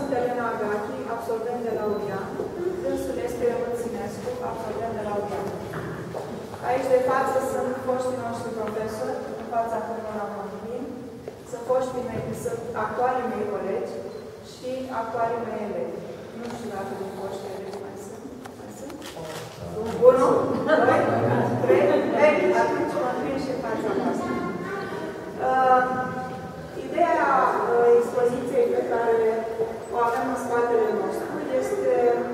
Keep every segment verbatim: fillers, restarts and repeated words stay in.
sunt Elena Agachi, absolvent de la Urian. Dânsul este Ionuț Sinescu, absolvent de la Urian. Aici de față sunt foștii noștri profesori, în fața cărora mă numim. Sunt foștii mei, sunt actualii mei colegi și actualii mei elevi. Nu știu dacă din foștii elevi mai sunt. Mai sunt? Unu? Doi? Trei? Ei, atunci mă întâlnim și în fața noastră. Uh, ideea uh, expoziției pe care o avem în spatele nostru este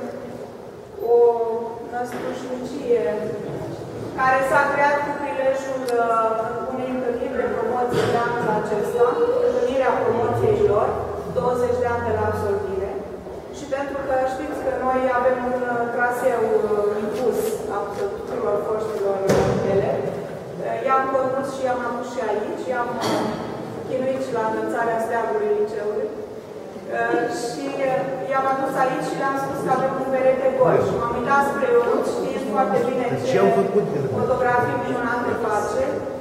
o născușnicie care s-a creat cu prilejul uh, unei întâlniri de promoție de anul acesta, întâlnirea promoției lor, douăzeci de ani de la absolvire. Și pentru că știți că noi avem un uh, traseu uh, impus a tuturor foștilor elevi, i-am condus și i-am adus și aici, i-am chinuit și la înălțarea steagului liceului. Uh, și uh, i-am adus aici și le-am spus că avem un perete gol. Și m-am uitat spre Ionuț, știind foarte bine ce fotografii minunate face.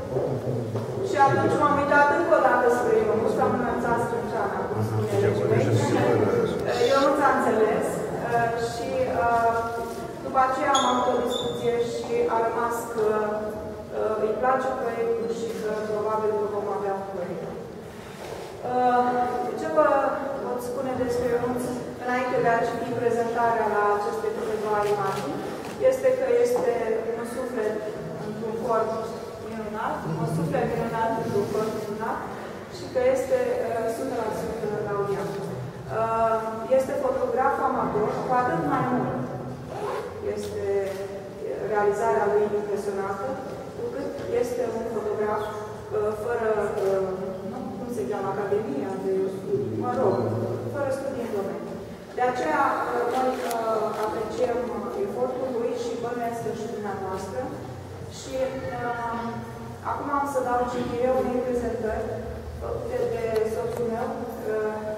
Și atunci m-am uitat încă o dată spre Ionuț, am înălțat strânceana, cum spune legii mei. Ionuț a înțeles uh, și uh, după aceea am avut o discuție și a rămas că uh, îi place proiectul și că probabil că vom avea un proiect. Uh, ce vă pot spune despre Ionuț înainte de a citi prezentarea la aceste câteva imagini este că este un suflet într-un corp minunat, un suflet minunat într-un corp minunat și că este uh, o sută la sută laureat. Uh, este fotograf amator, cu atât mai mult este realizarea lui impresionată, cu cât este un fotograf uh, fără, uh, nu, cum se cheamă, Academia de studii, mă rog, fără studii în domeniu. De aceea, uh, noi uh, apreciem efortul lui și bănuiesc că și dumneavoastră. Și uh, acum am să dau citire unei prezentări făcute de soțul meu, uh,